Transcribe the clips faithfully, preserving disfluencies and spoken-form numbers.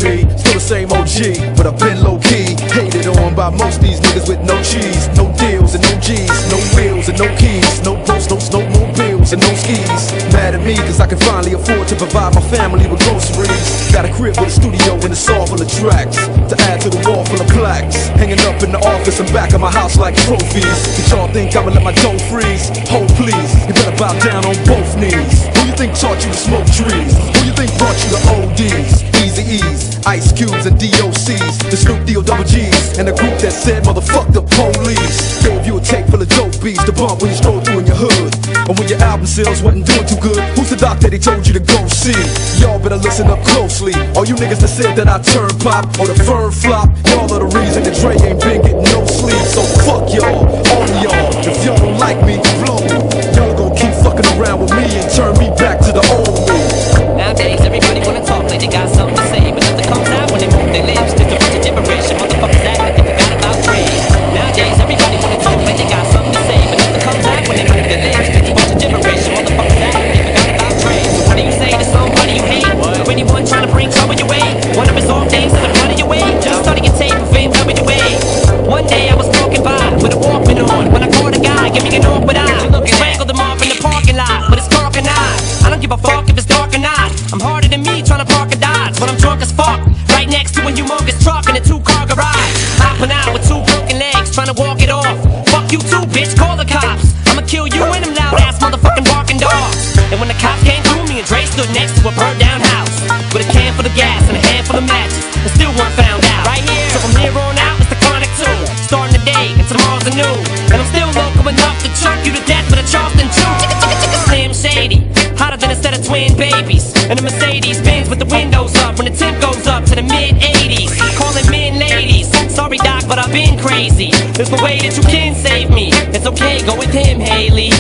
me. Still the same O G, but I've been low-key. Hated on by most these niggas with no cheese. No deals and no G's, no wheels and no keys. No boats, no snowmobiles and no skis. Mad at me cause I can finally afford to provide my family with groceries. Got a crib with a studio and a saw full of tracks to add to the wall full of plaques. Hanging up in the office and back of my house like trophies. Did y'all think I'ma let my dough freeze? Hold please, you better bow down on both knees. Who you think taught you to smoke trees? Who you think brought you to O Ds? Easy E's, Ice Cubes and D O C's, the Snoop D O double G's, and the group that said motherfuck the police. Gave you a tape full of dope beats to bump when you stroll through in your hood. And when your album sales wasn't doing too good, who's the doc that he told you to go see? Y'all better listen up closely. All you niggas that said that I turn pop or the firm flop, y'all are the reason that Dre ain't been getting no sleep. So fuck y'all, all of y'all. If y'all don't like me, blow me. Y'all gon' keep fucking around with me and turn me back to the old me. Nowadays everybody wanna talk like they got something to say, but nothing comes out when they move their lips. Just a bunch of gibberish and motherfuckers act like they forgot about Dre. Nowadays everybody wanna talk like they got something to say, but nothing comes out when they move their lips. Just a bunch of gibberish and motherfuckers act like they forgot about Dre. So what do you say to somebody you hate? Or anyone trying to bring trouble your way? One of his off days in the front of your way? Just starting your tape of N W A. One day I was walking by with a Walkman on when I caught a guy, give me an awkward eye. Strangled him off in the parking lot with his parking eye. I don't give a fuck if it's dark or not. I'm harder than me trying to park a Dodge, but I'm drunk as fuck. Right next to a humongous truck in a two-car garage. Hopping out with two broken legs, trying to walk it off. Fuck you too, bitch, call the cops. I'ma kill you and them loud-ass motherfucking barking dogs. And when the cops came through, me and Dre stood next to a burned-down house with a can full of gas and a handful of matches, and still weren't found out. Right here, so from here on out, it's the chronic two. Starting the day, and tomorrow's a new. And I'm still local enough to choke you to death with a Charleston chew. Slim Shady, hotter than a set of twin babies. And a Mercedes Benz with the windows up when the temp goes up to the mid eighties. Calling men ladies, sorry doc, but I've been crazy. There's no way that you can save me. It's okay, go with him, Haley.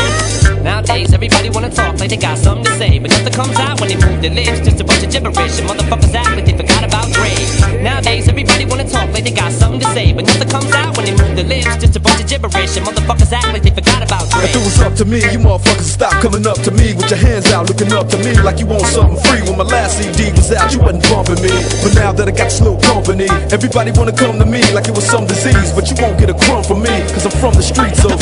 Nowadays everybody wanna talk like they got something to say, but nothing comes out when they move their lips. Just a bunch of gibberish and motherfuckers act like they forgot about Dre. Nowadays everybody wanna talk like they got something to say, but nothing comes out when they move their lips. Just a bunch of gibberish and motherfuckers act like they forgot about Dre. If it was up to me, you motherfuckers stop coming up to me with your hands out, looking up to me like you want something free. When my last C D was out, you wasn't bumping me, but now that I got this little company, everybody wanna come to me like it was some disease. But you won't get a crumb from me, cause I'm from the streets, so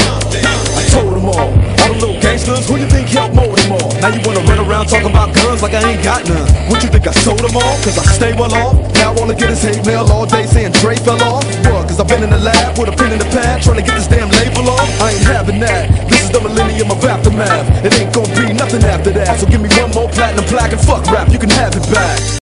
I told them all. All the little gangsters, who you think helped mold them all? Now you wanna run around talking about guns like I ain't got none. What you think I sold them all? Cause I stay well off. Now all I get is hate mail all day saying Dre fell off. What? Cause I've been in the lab with a pen in the pad trying to get this damn label off. I ain't having that. This is the millennium of aftermath. It ain't gonna be nothing after that. So give me one more platinum plaque and fuck rap, you can have it back.